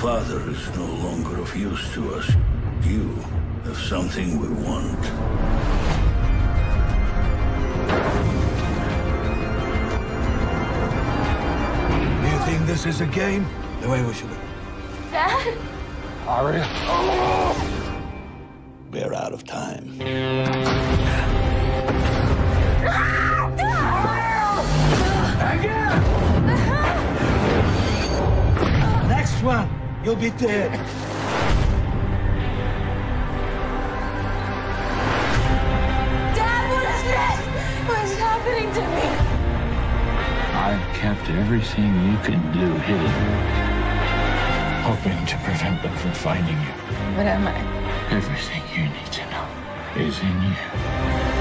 father is no longer of use to us. You have something we want. You think this is a game? The way we should go. Dad? Aria? We're out of time. Again! Next one, you'll be dead. Dad, what is this? What's happening to me? I've kept everything you can do hidden, hoping to prevent them from finding you. What am I? Everything you need to know is in you.